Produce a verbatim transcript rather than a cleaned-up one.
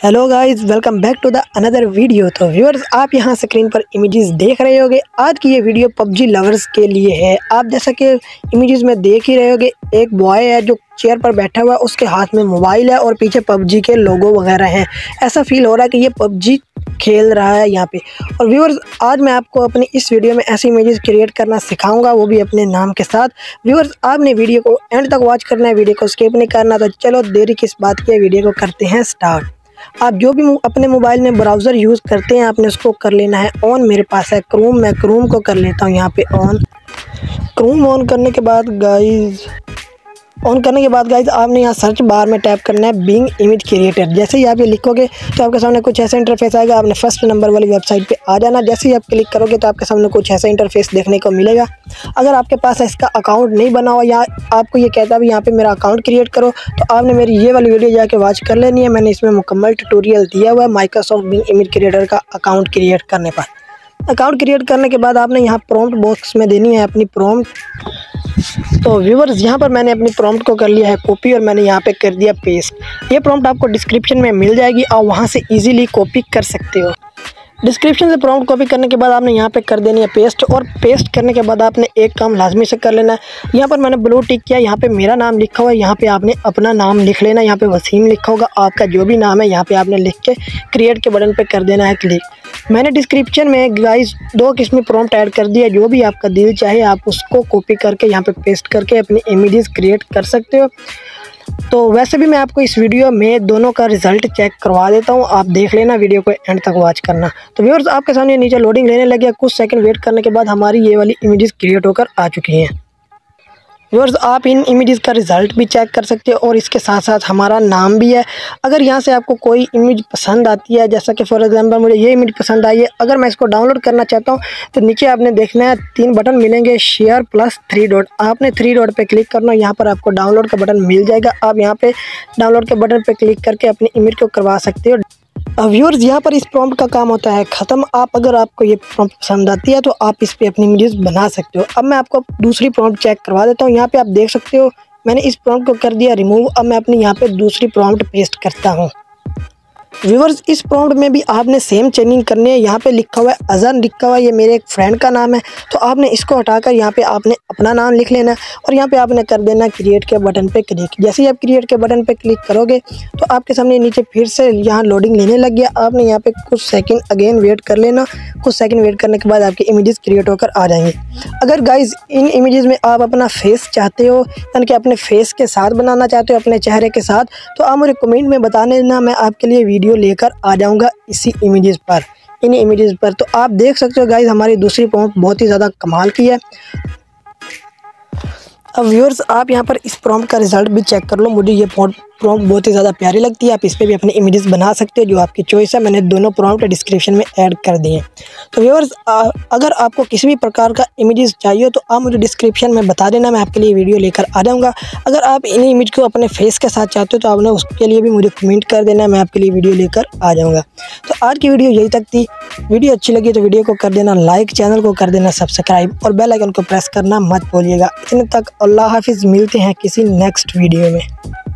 Hello guys, welcome back to the another video. तो viewers, आप यहां स्क्रीन पर इमेजेस देख रहे होंगे। आज की ये वीडियो पबजी लवर्स के लिए है। आप जैसा कि इमेजेस में देख ही रहे होंगे, एक बॉय है जो चेयर पर बैठा हुआ है, उसके हाथ में मोबाइल है और पीछे पबजी के लोगो वगैरह हैं। ऐसा फील हो रहा है कि ये पबजी खेल रहा है यहाँ पे। और व्यूअर्स, आज मैं आपको अपनी इस वीडियो में ऐसी इमेजेस क्रिएट करना सिखाऊंगा, वो भी अपने नाम के साथ। व्यूअर्स, आपने वीडियो को एंड तक वॉच करना है, वीडियो को स्किप नहीं करना। तो चलो देरी किस बात की है, वीडियो को करते हैं स्टार्ट। आप जो भी अपने मोबाइल में ब्राउज़र यूज़ करते हैं, आपने उसको कर लेना है ऑन। मेरे पास है क्रोम, मैं क्रोम को कर लेता हूँ यहाँ पे ऑन। क्रोम ऑन करने के बाद गाइस ऑन करने के बाद गाइज आपने यहाँ सर्च बार में टैप करना है बिंग इमेज क्रिएटर। जैसे ही आप ये लिखोगे तो आपके सामने कुछ ऐसा इंटरफेस आएगा। आपने फर्स्ट नंबर वाली वेबसाइट पे आ जाना। जैसे ही आप क्लिक करोगे तो आपके सामने कुछ ऐसा इंटरफेस देखने को मिलेगा। अगर आपके पास इसका अकाउंट नहीं बना हुआ या आपको ये कहता है यहाँ पे मेरा अकाउंट क्रिएट करो, तो आपने मेरी ये वाली वीडियो जाके वॉच कर लेनी है। मैंने इसमें मुकम्मल ट्यूटोरियल दिया हुआ है माइक्रोसॉफ्ट बिंग इमेज क्रिएटर का अकाउंट क्रिएट करने पर। अकाउंट क्रिएट करने के बाद आपने यहाँ प्रॉम्प्ट बॉक्स में देनी है अपनी प्रॉम्प्ट। तो व्यूअर्स, यहाँ पर मैंने अपनी प्रॉम्प्ट को कर लिया है कॉपी और मैंने यहाँ पे कर दिया पेस्ट। ये प्रॉम्प्ट आपको डिस्क्रिप्शन में मिल जाएगी, आप वहाँ से इजीली कॉपी कर सकते हो। डिस्क्रिप्शन से प्रॉम्प्ट कॉपी करने के बाद आपने यहाँ पे कर देनी है पेस्ट। और पेस्ट करने के बाद आपने एक काम लाजमी से कर लेना है। यहाँ पर मैंने ब्लू टिक किया, यहाँ पे मेरा नाम लिखा हुआ है, यहाँ पे आपने अपना नाम लिख लेना। यहाँ पे वसीम लिखा होगा, आपका जो भी नाम है यहाँ पे आपने लिख के क्रिएट के बटन पे कर देना है क्लिक। मैंने डिस्क्रिप्शन में गाइस दो किस्में प्रॉम्प्ट ऐड कर दिया, जो भी आपका दिल चाहे आप उसको कॉपी करके यहाँ पे पेस्ट करके अपनी इमेजेस क्रिएट कर सकते हो। तो वैसे भी मैं आपको इस वीडियो में दोनों का रिजल्ट चेक करवा देता हूँ, आप देख लेना, वीडियो को एंड तक वॉच करना। तो व्यूअर्स, आपके सामने नीचे लोडिंग लेने लगे। कुछ सेकंड वेट करने के बाद हमारी ये वाली इमेजेस क्रिएट होकर आ चुकी हैं। व्यूअर्स, आप इन इमेजेस का रिज़ल्ट भी चेक कर सकते हो और इसके साथ साथ हमारा नाम भी है। अगर यहाँ से आपको कोई इमेज पसंद आती है, जैसा कि फॉर एग्जांपल मुझे ये इमेज पसंद आई है, अगर मैं इसको डाउनलोड करना चाहता हूँ तो नीचे आपने देखना है तीन बटन मिलेंगे, शेयर प्लस थ्री डॉट। आपने थ्री डॉट पे क्लिक करना, यहाँ पर आपको डाउनलोड का बटन मिल जाएगा। आप यहाँ पे डाउनलोड के बटन पर क्लिक करके अपनी इमेज को करवा सकते हो। व्यूअर्स, यहाँ पर इस प्रॉम्प्ट का काम होता है ख़त्म। आप अगर आपको ये प्रॉम्प्ट पसंद आती है तो आप इस पे अपनी इमेजेस बना सकते हो। अब मैं आपको दूसरी प्रॉम्प्ट चेक करवा देता हूँ। यहाँ पे आप देख सकते हो मैंने इस प्रॉम्प्ट को कर दिया रिमूव। अब मैं अपनी यहाँ पे दूसरी प्रॉम्प्ट पेस्ट करता हूँ। व्यूअर्स, इस प्रॉम्प्ट में भी आपने सेम चेंजिंग करनी है। यहाँ पे लिखा हुआ है अजन, लिखा हुआ है, ये मेरे एक फ्रेंड का नाम है। तो आपने इसको हटाकर यहाँ पे आपने अपना नाम लिख लेना है और यहाँ पे आपने कर देना क्रिएट के बटन पे क्लिक। जैसे ही आप क्रिएट के बटन पे क्लिक करोगे तो आपके सामने नीचे फिर से यहाँ लोडिंग लेने लग गया। आपने यहाँ पे कुछ सेकंड अगेन वेट कर लेना। कुछ सेकंड वेट करने के बाद आपकी इमेजेस क्रिएट होकर आ जाएंगे। अगर गाइज इन इमेजेस में आप अपना फेस चाहते हो, यानी कि अपने फेस के साथ बनाना चाहते हो, अपने चेहरे के साथ, तो आप मुझे कमेंट में बता देना, मैं आपके लिए वीडियो लेकर आ जाऊंगा इसी इमेजेस पर, इन इमेजेस पर। तो आप देख सकते हो गाइस, हमारी दूसरी प्रॉम्प्ट बहुत ही ज़्यादा कमाल की है। अब व्यूअर्स, आप यहाँ पर इस प्रॉम्प्ट का रिजल्ट भी चेक कर लो। मुझे ये प्रॉम्प्ट बहुत ही ज़्यादा प्यारी लगती है। आप इस पर भी अपनी इमेजेस बना सकते हो, जो आपकी चॉइस है। मैंने दोनों प्रॉम्प्ट डिस्क्रिप्शन में ऐड कर दिए। तो व्यूअर्स, अगर आपको किसी भी प्रकार का इमेजेस चाहिए तो आप मुझे डिस्क्रिप्शन में बता देना, मैं आपके लिए वीडियो लेकर आ जाऊँगा। अगर आप इन इमेज को अपने फेस के साथ चाहते हो तो आपने उसके लिए भी मुझे कमेंट कर देना, मैं आपके लिए वीडियो लेकर आ जाऊँगा। तो आज की वीडियो यही तक थी। वीडियो अच्छी लगी तो वीडियो को कर देना लाइक, चैनल को कर देना सब्सक्राइब और बेल आइकन को प्रेस करना मत भूलिएगा। इतने तक अल्लाह हाफिज़, मिलते हैं किसी नेक्स्ट वीडियो में।